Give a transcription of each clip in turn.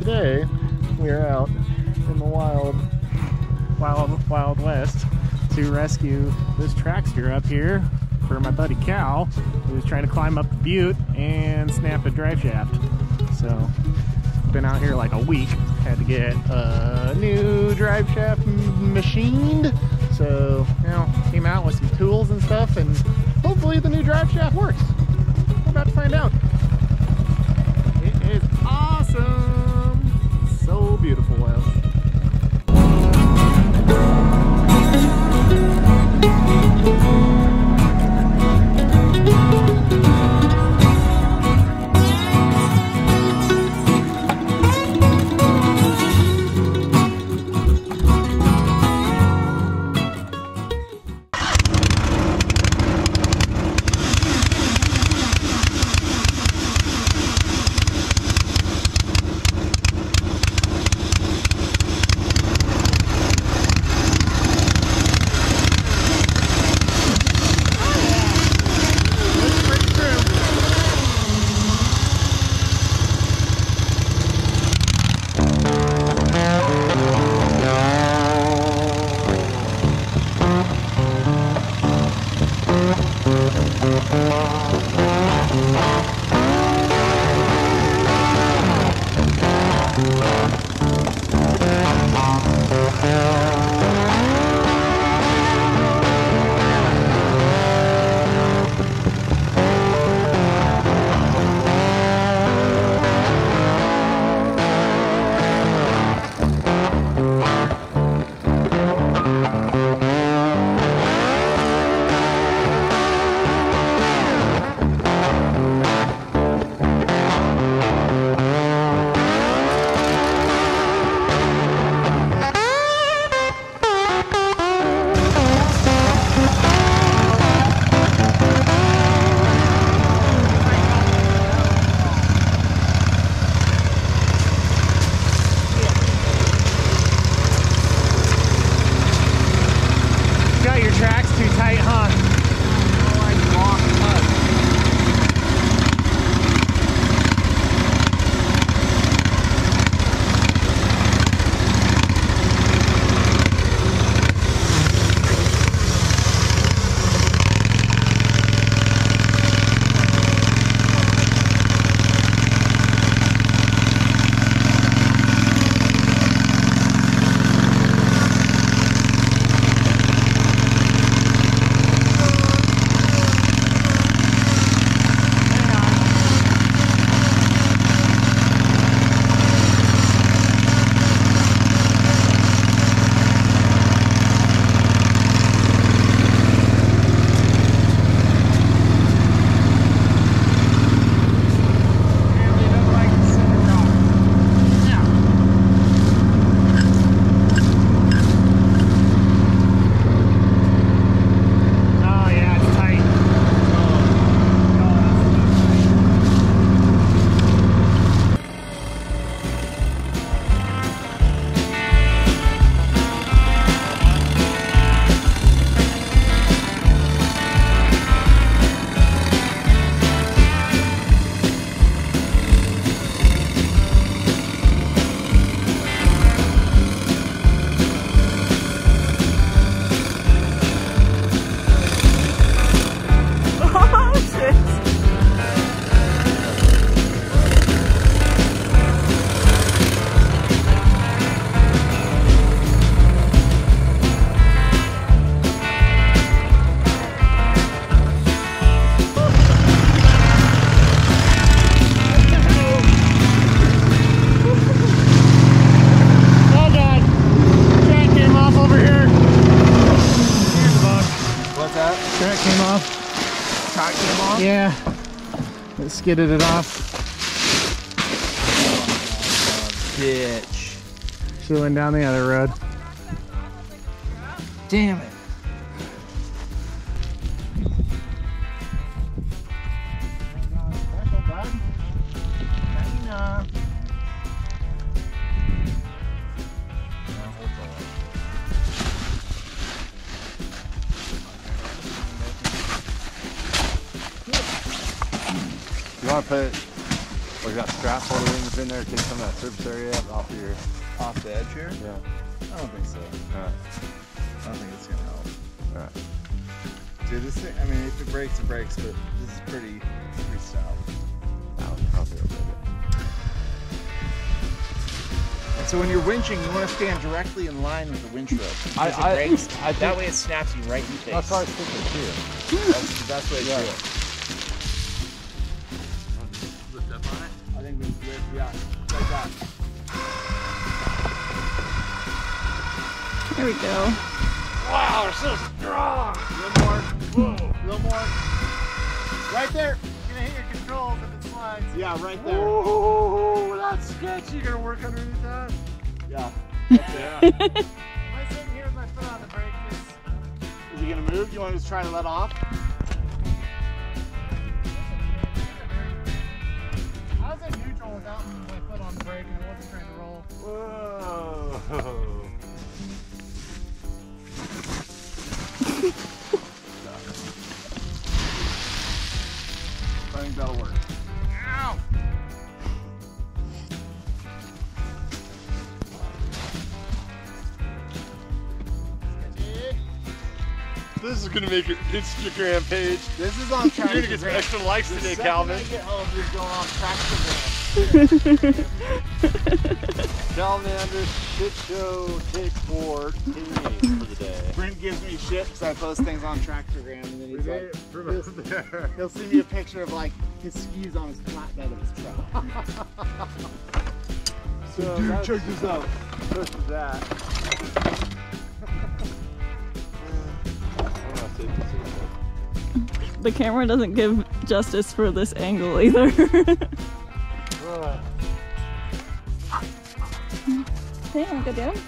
today we are out in the wild west to rescue this trackster up here for my buddy Cal, who's trying to climb up the butte and snap a drive shaft. So been out here like a week, had to get a new drive shaft machined, so now came out with some tools and stuff, and hopefully the new drive shaft works. We're about to find out. It is awesome, so beautiful out. Yeah, it skidded it off. Oh, bitch. She went down the other road. Damn it. You want to put Or you got strap holder rings in there, take some of that surface area off your... Off the edge here? Yeah. I don't think so. Alright. I don't think it's gonna help. Alright. Dude, this thing, I mean, if it breaks, it breaks, but this is pretty stout. I'll do it. And so when you're winching, you want to stand directly in line with the winch rope. Because it breaks. That way it snaps you right in the face. That's what I was thinking too. That's the best way to do it. Lift up on it? I think we lift, yeah, like that. There we go. Wow, they're so strong. A little more. Whoa. A little more. Right there. You're gonna hit your controls if it slides. Yeah, right there. Oh, that's sketchy. You're gonna work underneath that? Yeah. Yeah. Am I sitting here with my foot on the brake? Is he gonna move? Do you want to just try to let off? I was in neutral without my foot on the brake and I wasn't trying to roll. Whoa. I think that'll work. Ow! This is gonna make your Instagram page. This is on track. You're gonna get some extra likes today, Calvin. The second I get home, you're going on track. Calvin Shit Show Take 4 continuing for the day. Brent gives me shit because I post things on Tractorgram, and then he's like, he'll send me a picture of like his skis on his flatbed of his truck. So Dude, check this out. This is that. The camera doesn't give justice for this angle either. Hey, wanna go down?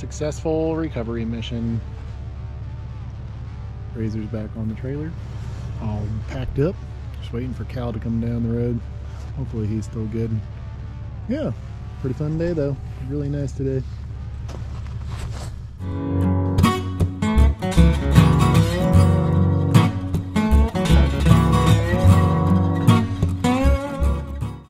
successful recovery mission. Razor's back on the trailer, all packed up, just waiting for Cal to come down the road. Hopefully he's still good. Yeah, pretty fun day though. Really nice today.